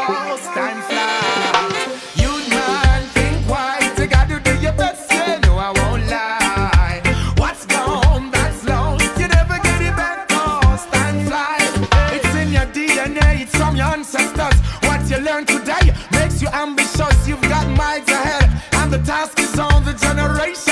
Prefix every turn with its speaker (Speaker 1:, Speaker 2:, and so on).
Speaker 1: Time flies. You man, think wise. You gotta do your best, yeah, no, I won't lie. What's gone, that's lost. You never get it back, cause time flies. It's in your DNA, it's from your ancestors. What you learn today makes you ambitious. You've got miles ahead, and the task is on the generation.